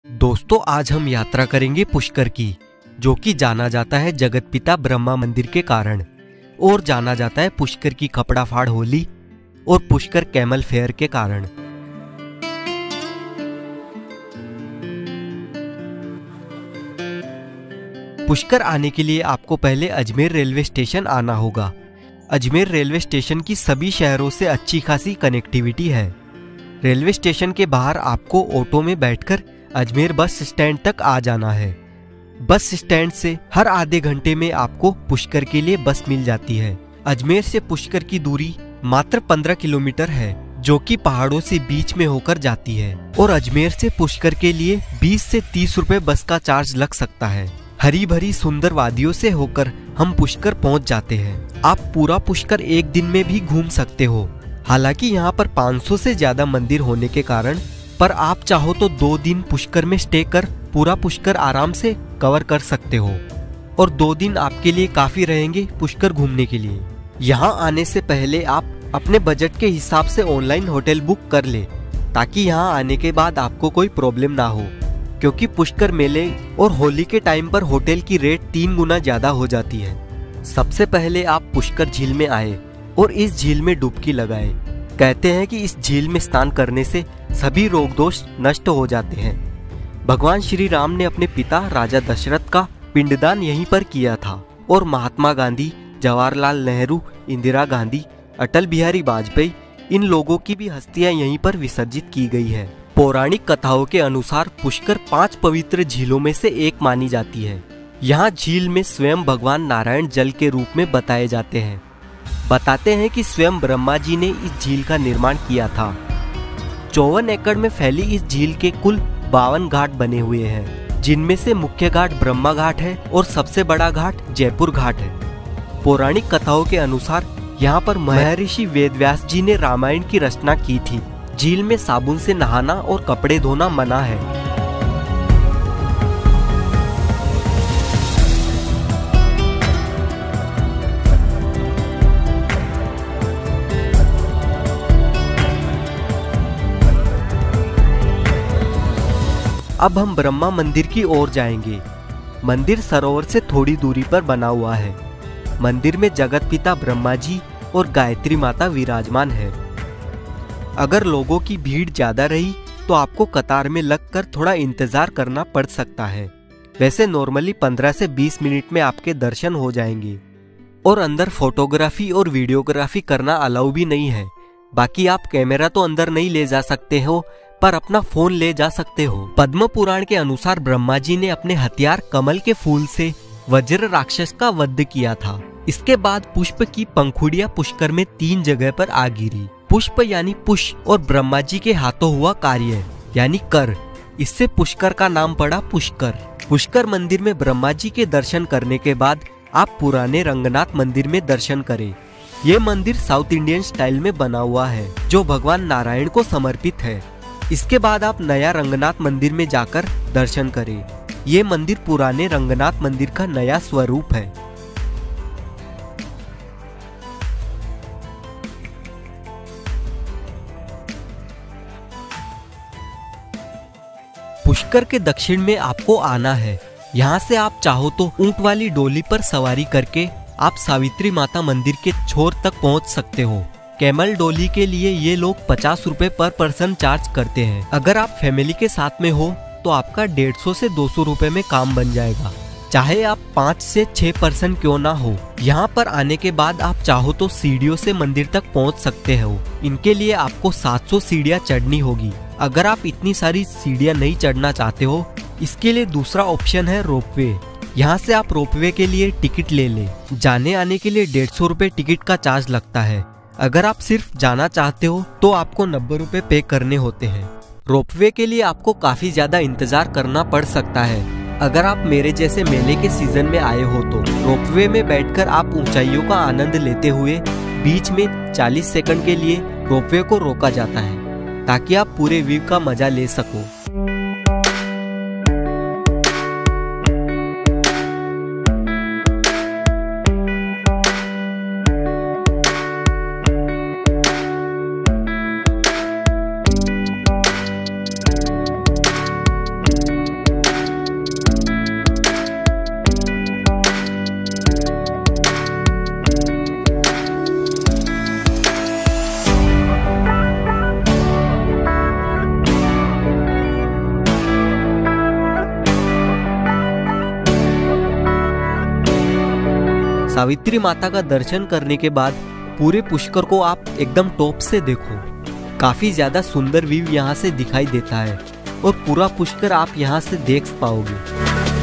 दोस्तों, आज हम यात्रा करेंगे पुष्कर की, जो कि जाना जाता है जगत पिता ब्रह्मा मंदिर के कारण और जाना जाता है पुष्कर की कपड़ा फाड़ होली और पुष्कर कैमल फेयर के कारण। पुष्कर आने के लिए आपको पहले अजमेर रेलवे स्टेशन आना होगा। अजमेर रेलवे स्टेशन की सभी शहरों से अच्छी खासी कनेक्टिविटी है। रेलवे स्टेशन के बाहर आपको ऑटो में बैठकर अजमेर बस स्टैंड तक आ जाना है। बस स्टैंड से हर आधे घंटे में आपको पुष्कर के लिए बस मिल जाती है। अजमेर से पुष्कर की दूरी मात्र 15 किलोमीटर है, जो कि पहाड़ों से बीच में होकर जाती है और अजमेर से पुष्कर के लिए 20 से 30 रुपए बस का चार्ज लग सकता है। हरी भरी सुंदर वादियों से होकर हम पुष्कर पहुंच जाते हैं। आप पूरा पुष्कर एक दिन में भी घूम सकते हो। हालांकि यहाँ पर 500 से ज्यादा मंदिर होने के कारण, पर आप चाहो तो 2 दिन पुष्कर में स्टे कर पूरा पुष्कर आराम से कवर कर सकते हो और 2 दिन आपके लिए काफी रहेंगे पुष्कर घूमने के लिए। यहाँ आने से पहले आप अपने बजट के हिसाब से ऑनलाइन होटल बुक कर ले, ताकि यहाँ आने के बाद आपको कोई प्रॉब्लम ना हो, क्योंकि पुष्कर मेले और होली के टाइम पर होटल की रेट 3 गुना ज्यादा हो जाती है। सबसे पहले आप पुष्कर झील में आए और इस झील में डुबकी लगाए। कहते हैं कि इस झील में स्नान करने से सभी रोग दोष नष्ट हो जाते हैं। भगवान श्री राम ने अपने पिता राजा दशरथ का पिंडदान यहीं पर किया था और महात्मा गांधी, जवाहरलाल नेहरू, इंदिरा गांधी, अटल बिहारी वाजपेयी, इन लोगों की भी अस्थियां यहीं पर विसर्जित की गई है। पौराणिक कथाओं के अनुसार पुष्कर 5 पवित्र झीलों में से एक मानी जाती है। यहाँ झील में स्वयं भगवान नारायण जल के रूप में बताए जाते हैं। बताते हैं कि स्वयं ब्रह्मा जी ने इस झील का निर्माण किया था। 54 एकड़ में फैली इस झील के कुल 52 घाट बने हुए हैं, जिनमें से मुख्य घाट ब्रह्मा घाट है और सबसे बड़ा घाट जयपुर घाट है। पौराणिक कथाओं के अनुसार यहाँ पर महर्षि वेदव्यास जी ने रामायण की रचना की थी। झील में साबुन से नहाना और कपड़े धोना मना है। अब हम ब्रह्मा मंदिर की ओर जाएंगे। मंदिर सरोवर से थोड़ी दूरी पर बना हुआ है। मंदिर में जगत पिता ब्रह्मा जी और गायत्री माता विराजमान है। अगर लोगों की भीड़ ज्यादा रही तो आपको कतार में लगकर थोड़ा इंतजार करना पड़ सकता है। वैसे नॉर्मली 15 से 20 मिनट में आपके दर्शन हो जाएंगे और अंदर फोटोग्राफी और वीडियोग्राफी करना अलाउ भी नहीं है। बाकी आप कैमरा तो अंदर नहीं ले जा सकते हो, पर अपना फोन ले जा सकते हो। पद्म पुराण के अनुसार ब्रह्मा जी ने अपने हथियार कमल के फूल से वज्र राक्षस का वध किया था। इसके बाद पुष्प की पंखुड़ियां पुष्कर में 3 जगह पर आ गिरी। पुष्प यानी पुष और ब्रह्मा जी के हाथों हुआ कार्य यानी कर, इससे पुष्कर का नाम पड़ा पुष्कर। पुष्कर मंदिर में ब्रह्मा जी के दर्शन करने के बाद आप पुराने रंगनाथ मंदिर में दर्शन करें। ये मंदिर साउथ इंडियन स्टाइल में बना हुआ है, जो भगवान नारायण को समर्पित है। इसके बाद आप नया रंगनाथ मंदिर में जाकर दर्शन करें। ये मंदिर पुराने रंगनाथ मंदिर का नया स्वरूप है। पुष्कर के दक्षिण में आपको आना है। यहाँ से आप चाहो तो ऊंट वाली डोली पर सवारी करके आप सावित्री माता मंदिर के छोर तक पहुँच सकते हो। कैमल डोली के लिए ये लोग 50 रुपए पर पर्सन चार्ज करते हैं। अगर आप फैमिली के साथ में हो तो आपका 150 से 200 रुपए में काम बन जाएगा, चाहे आप 5 से 6 पर्सन क्यों ना हो। यहाँ पर आने के बाद आप चाहो तो सीढ़ियों से मंदिर तक पहुँच सकते हो। इनके लिए आपको 700 सीढ़ियाँ चढ़नी होगी। अगर आप इतनी सारी सीढ़ियाँ नहीं चढ़ना चाहते हो, इसके लिए दूसरा ऑप्शन है रोपवे। यहाँ से आप रोपवे के लिए टिकट ले लें। जाने आने के लिए 150 रुपए टिकट का चार्ज लगता है। अगर आप सिर्फ जाना चाहते हो तो आपको 90 रुपए पे करने होते हैं। रोपवे के लिए आपको काफी ज्यादा इंतजार करना पड़ सकता है। अगर आप मेरे जैसे मेले के सीजन में आए हो तो रोपवे में बैठकर आप ऊंचाइयों का आनंद लेते हुए बीच में 40 सेकंड के लिए रोपवे को रोका जाता है, ताकि आप पूरे व्यू का मजा ले सको। सावित्री माता का दर्शन करने के बाद पूरे पुष्कर को आप एकदम टॉप से देखो। काफी ज्यादा सुंदर व्यू यहाँ से दिखाई देता है और पूरा पुष्कर आप यहाँ से देख पाओगे।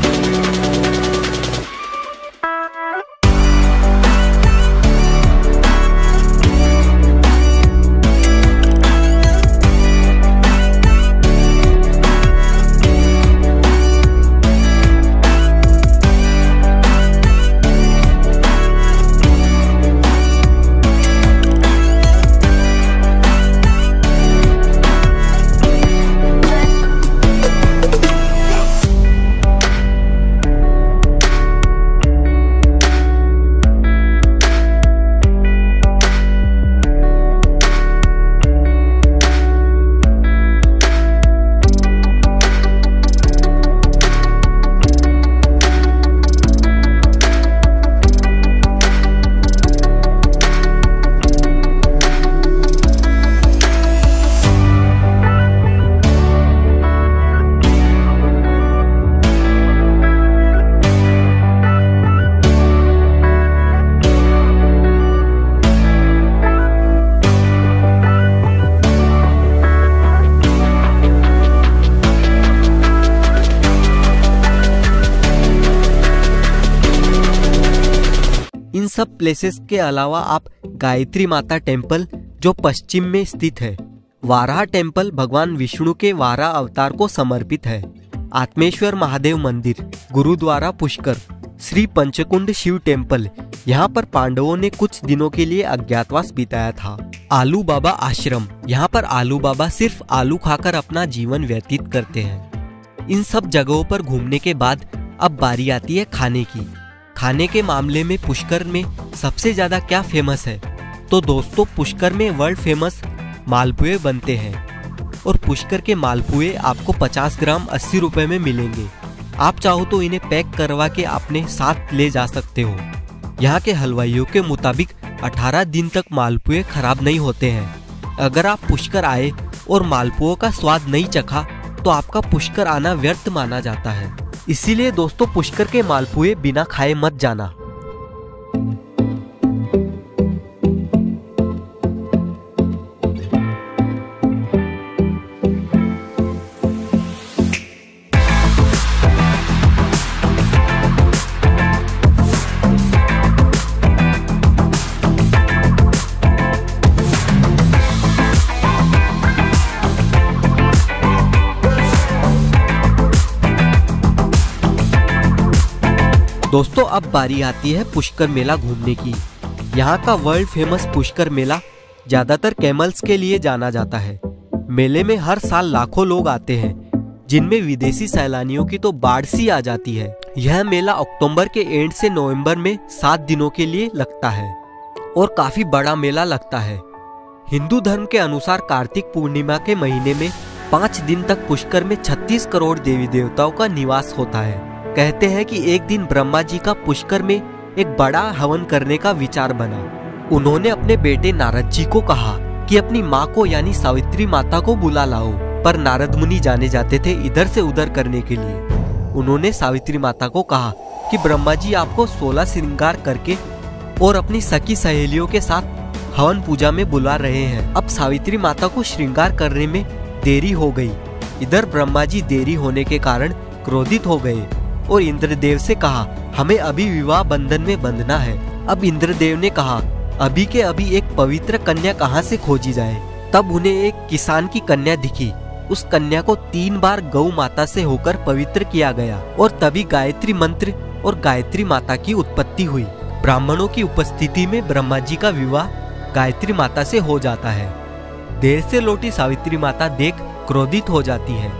इन सब प्लेसेस के अलावा आप गायत्री माता टेम्पल जो पश्चिम में स्थित है, वाराह टेम्पल भगवान विष्णु के वाराह अवतार को समर्पित है, आत्मेश्वर महादेव मंदिर, गुरुद्वारा पुष्कर, श्री पंचकुंड शिव टेम्पल, यहाँ पर पांडवों ने कुछ दिनों के लिए अज्ञातवास बिताया था। आलू बाबा आश्रम, यहाँ पर आलू बाबा सिर्फ आलू खाकर अपना जीवन व्यतीत करते हैं। इन सब जगहों पर घूमने के बाद अब बारी आती है खाने की। खाने के मामले में पुष्कर में सबसे ज्यादा क्या फेमस है, तो दोस्तों पुष्कर में वर्ल्ड फेमस मालपुए बनते हैं और पुष्कर के मालपुए आपको 50 ग्राम 80 रुपए में मिलेंगे। आप चाहो तो इन्हें पैक करवा के अपने साथ ले जा सकते हो। यहाँ के हलवाइयों के मुताबिक 18 दिन तक मालपुए खराब नहीं होते हैं। अगर आप पुष्कर आए और मालपुओं का स्वाद नहीं चखा तो आपका पुष्कर आना व्यर्थ माना जाता है। इसीलिए दोस्तों पुष्कर के मालपुए बिना खाए मत जाना। दोस्तों अब बारी आती है पुष्कर मेला घूमने की। यहाँ का वर्ल्ड फेमस पुष्कर मेला ज्यादातर कैमल्स के लिए जाना जाता है। मेले में हर साल लाखों लोग आते हैं, जिनमें विदेशी सैलानियों की तो बाढ़ सी आ जाती है। यह मेला अक्टूबर के एंड से नवंबर में 7 दिनों के लिए लगता है और काफी बड़ा मेला लगता है। हिंदू धर्म के अनुसार कार्तिक पूर्णिमा के महीने में 5 दिन तक पुष्कर में 36 करोड़ देवी देवताओं का निवास होता है। कहते हैं कि एक दिन ब्रह्मा जी का पुष्कर में एक बड़ा हवन करने का विचार बना। उन्होंने अपने बेटे नारद जी को कहा कि अपनी माँ को यानी सावित्री माता को बुला लाओ, पर नारद मुनि जाने जाते थे इधर से उधर करने के लिए। उन्होंने सावित्री माता को कहा कि ब्रह्मा जी आपको 16 श्रृंगार करके और अपनी सखी सहेलियों के साथ हवन पूजा में बुला रहे हैं। अब सावित्री माता को श्रृंगार करने में देरी हो गई। इधर ब्रह्मा जी देरी होने के कारण क्रोधित हो गए और इंद्रदेव से कहा हमें अभी विवाह बंधन में बंधना है। अब इंद्रदेव ने कहा अभी के अभी एक पवित्र कन्या कहाँ से खोजी जाए। तब उन्हें एक किसान की कन्या दिखी। उस कन्या को 3 बार गौ माता से होकर पवित्र किया गया और तभी गायत्री मंत्र और गायत्री माता की उत्पत्ति हुई। ब्राह्मणों की उपस्थिति में ब्रह्मा जी का विवाह गायत्री माता से हो जाता है। देर से लौटी सावित्री माता देख क्रोधित हो जाती है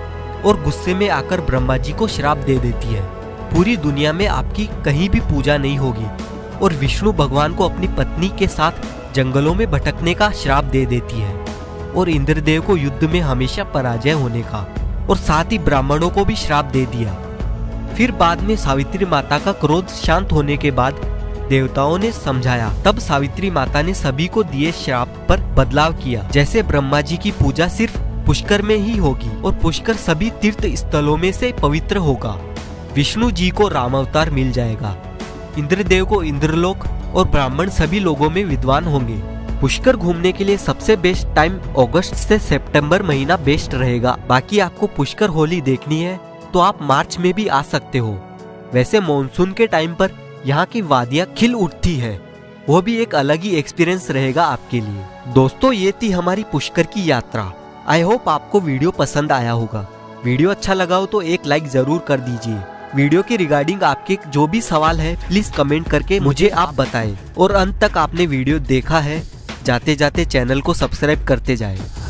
और गुस्से में आकर ब्रह्मा जी को श्राप दे देती है, पूरी दुनिया में आपकी कहीं भी पूजा नहीं होगी, और विष्णु भगवान को अपनी पत्नी के साथ जंगलों में भटकने का श्राप दे देती है और इंद्रदेव को युद्ध में हमेशा पराजय होने का, और साथ ही ब्राह्मणों को भी श्राप दे दिया। फिर बाद में सावित्री माता का क्रोध शांत होने के बाद देवताओं ने समझाया। तब सावित्री माता ने सभी को दिए श्राप पर बदलाव किया, जैसे ब्रह्मा जी की पूजा सिर्फ पुष्कर में ही होगी और पुष्कर सभी तीर्थ स्थलों में से पवित्र होगा। विष्णु जी को राम अवतार मिल जाएगा। इंद्रदेव को इंद्रलोक और ब्राह्मण सभी लोगों में विद्वान होंगे। पुष्कर घूमने के लिए सबसे बेस्ट टाइम अगस्त से सितंबर महीना बेस्ट रहेगा। बाकी आपको पुष्कर होली देखनी है तो आप मार्च में भी आ सकते हो। वैसे मॉनसून के टाइम पर यहाँ की वादियाँ खिल उठती है, वो भी एक अलग ही एक्सपीरियंस रहेगा आपके लिए। दोस्तों, ये थी हमारी पुष्कर की यात्रा। आई होप आपको वीडियो पसंद आया होगा। वीडियो अच्छा लगा हो तो एक लाइक जरूर कर दीजिए। वीडियो के रिगार्डिंग आपके जो भी सवाल है प्लीज कमेंट करके मुझे आप बताएं। और अंत तक आपने वीडियो देखा है, जाते जाते चैनल को सब्सक्राइब करते जाएं।